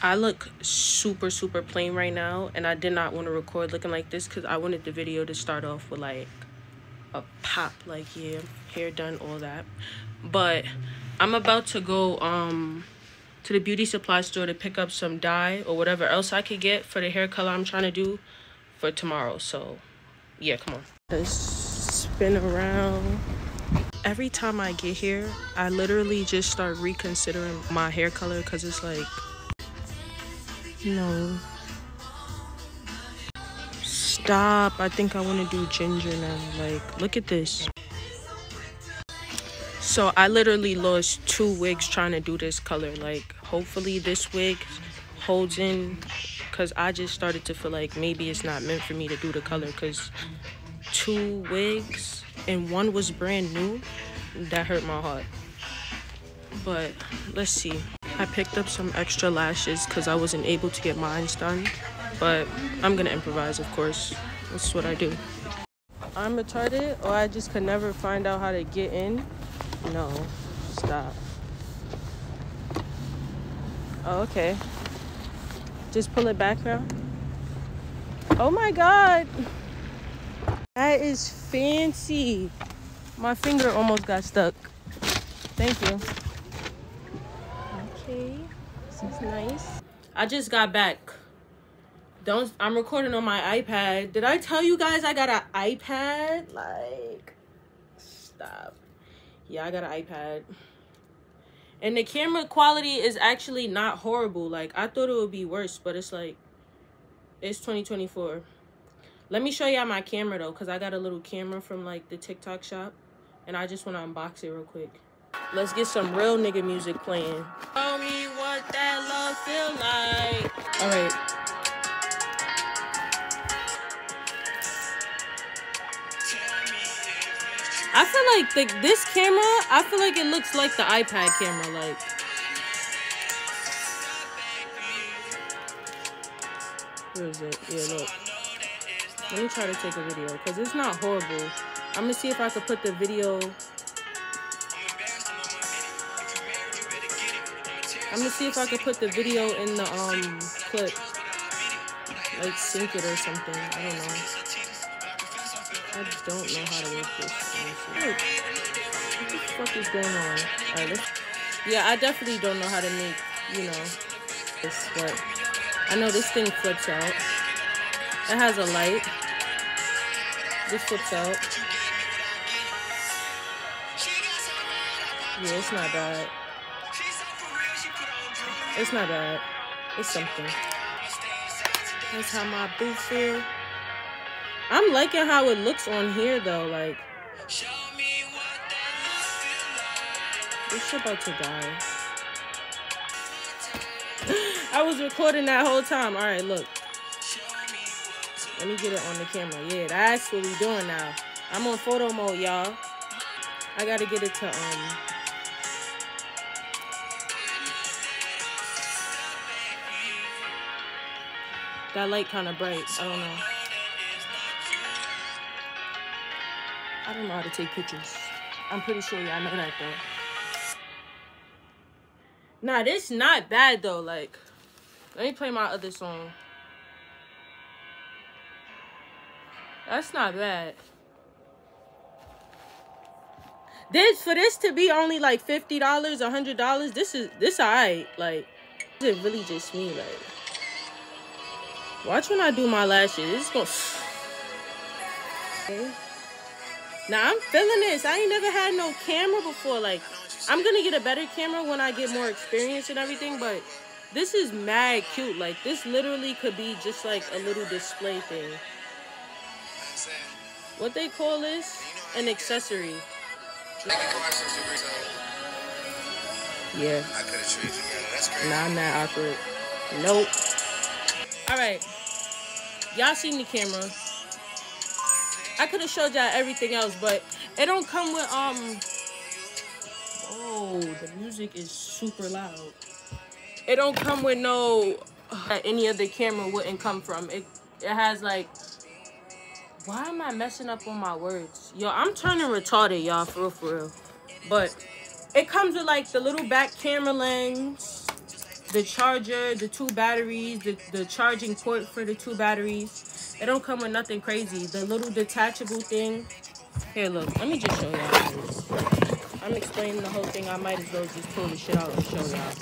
I look super, super plain right now, and I did not want to record looking like this because I wanted the video to start off with, like, a pop. Like, yeah, hair done, all that. But I'm about to go, to the beauty supply store to pick up some dye or whatever else I could get for the hair color I'm trying to do for tomorrow. So, yeah, come on. Let's spin around. Every time I get here, I literally just start reconsidering my hair color because it's like, no. Stop. I think I want to do ginger now. Like, look at this. So I literally lost 2 wigs trying to do this color. Like, hopefully this wig holds in, because I just started to feel like maybe it's not meant for me to do the color, because 2 wigs and 1 was brand new. That hurt my heart. But let's see. I picked up some extra lashes because I wasn't able to get mine done. But I'm gonna improvise, of course. That's what I do. I'm retarded, or I just could never find out how to get in. No, stop. Oh, okay. Just pull it back now. Oh my God. That is fancy. My finger almost got stuck. Thank you. Okay, this is nice. I just got back. I'm recording on my iPad. Did I tell you guys I got an iPad? Like, stop. Yeah, I got an iPad. And the camera quality is actually not horrible. Like, I thought it would be worse, but it's like, it's 2024. Let me show y'all my camera though, because I got a little camera from like the TikTok shop. And I just want to unbox it real quick. Let's get some real nigga music playing. Tell me what that love feel like. All right. I feel like this camera, I feel like it looks like the iPad camera. Like, where is it? Yeah, look. Let me try to take a video because it's not horrible. I'm gonna see if I could put the video. I'm gonna see if I could put the video in the clip, like sync it or something. I don't know. I don't know how to work this. Look, what the fuck is going on? Alright, yeah, I definitely don't know how to make, you know, this, but I know this thing flips out. It has a light. This flips out. Yeah, it's not bad. It's not bad. It's something. That's how my boo feel. I'm liking how it looks on here though. Like, this shit about to die. I was recording that whole time. All right, look. Let me get it on the camera. Yeah, that's what we doing now. I'm on photo mode, y'all. I gotta get it to that light kind of bright. I don't know. I don't know how to take pictures. I'm pretty sure y'all know that though. Nah, this not bad though. Like, let me play my other song. That's not bad. For this to be only like $50, $100, this alright. Like, is it really just me? Like, watch when I do my lashes. It's gonna. Okay. Now I'm feeling this. I ain't never had no camera before. Like, I'm gonna get a better camera when I get more experience and everything, but this is mad cute. Like, this literally could be just like a little display thing. What they call this? An accessory. Yeah. Nah, I'm not awkward. Nope. Alright. Y'all seen the camera. I could have showed y'all everything else, but it don't come with, oh, the music is super loud. It don't come with no, any other camera wouldn't come from. It has, like, why am I messing up on my words? Yo, I'm turning retarded, y'all, for real. But it comes with, like, the little back camera lens. the charger, the 2 batteries, the charging port for the 2 batteries. It don't come with nothing crazy. The little detachable thing. Here, look. Let me just show y'all. I'm explaining the whole thing. I might as well just pull the shit out and show y'all.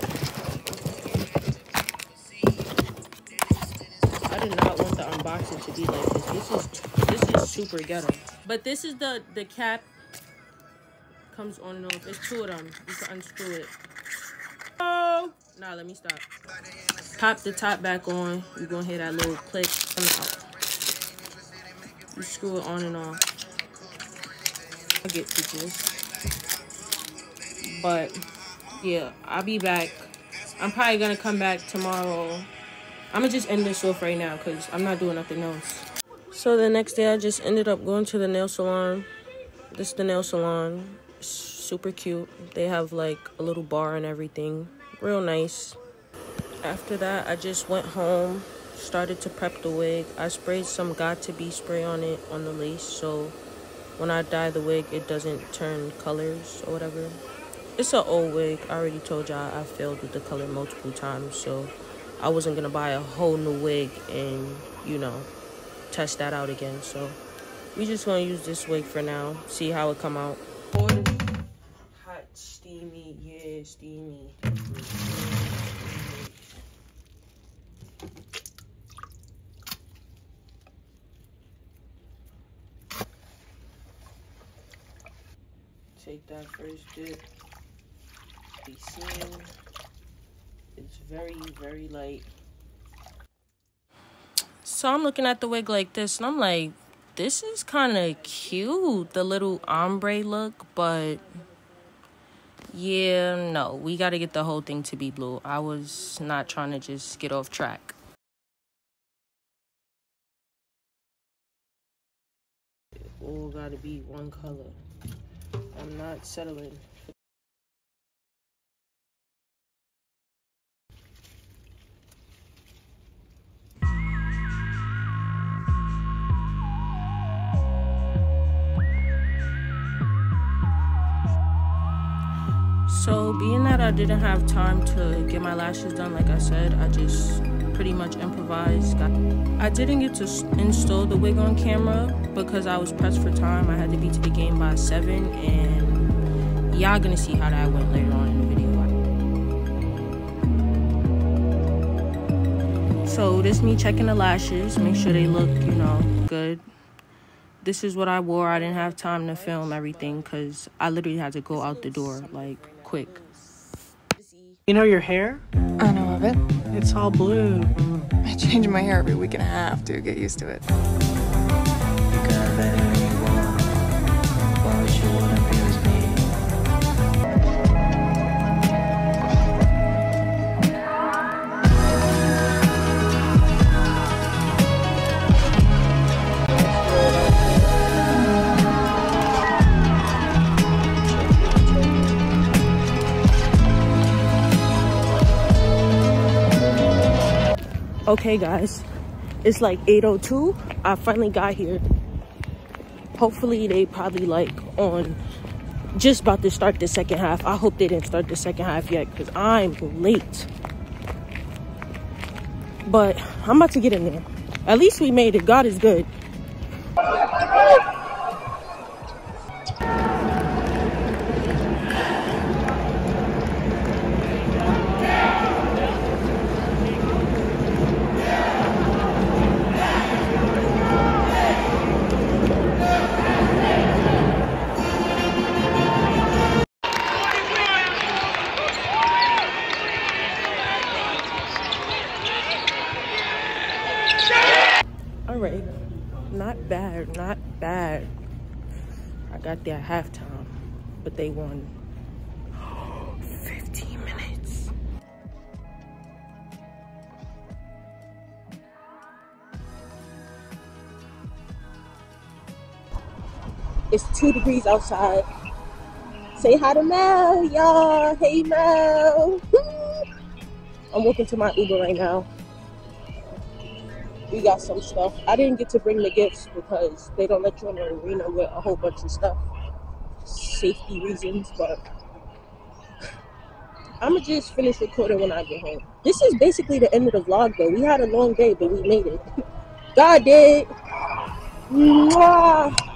I did not want the unboxing to be like this. This is super ghetto. But this is the cap. Comes on and off. There's 2 of them. You can unscrew it. Oh! Nah, let me stop. Pop the top back on. You're gonna hear that little click. You screw it on and off. I get the gist. But yeah, I'll be back. I'm probably gonna come back tomorrow. I'm gonna just end this off right now because I'm not doing nothing else. So the next day I just ended up going to the nail salon. This is the nail salon. Super cute. They have like a little bar and everything. Real nice. After that, I just went home, started to prep the wig. I sprayed some Got2b spray on it, on the lace, so when I dye the wig, it doesn't turn colors or whatever. It's an old wig. I already told y'all I failed with the color multiple times, so I wasn't gonna buy a whole new wig and, you know, test that out again. So we just gonna use this wig for now, see how it come out. Hot, steamy, yeah, steamy. Take that first dip. Be seen. It's very, very light. So I'm looking at the wig like this, and I'm like, this is kind of cute, the little ombre look, but yeah, no, we got to get the whole thing to be blue. I was not trying to just get off track. It all got to be one color. I'm not settling. So being that I didn't have time to get my lashes done, like I said, I just pretty much improvised. I didn't get to install the wig on camera because I was pressed for time. I had to be to the game by 7, and y'all gonna see how that went later on in the video. So this me checking the lashes, make sure they look, you know, good. This is what I wore. I didn't have time to film everything because I literally had to go out the door, like, quick. You know your hair? I know of it. It's all blue. I change my hair every week and a half to get used to it. You can have anyone you want. Why would you want to be with me? Okay guys, it's like 8:02. I finally got here. Hopefully they probably like on just about to start the second half. I hope they didn't start the second half yet because I'm late. But I'm about to get in there. At least we made it. God is good. Alright, not bad, not bad. I got there at halftime, but they won 15 minutes. It's 2 degrees outside. Say hi to Mel, y'all. Hey, Mel. I'm walking to my Uber right now. We got some stuff. I didn't get to bring the gifts because they don't let you in the arena with a whole bunch of stuff. Safety reasons, but I'ma just finish recording when I get home. This is basically the end of the vlog though. We had a long day, but we made it. God did. Mwah.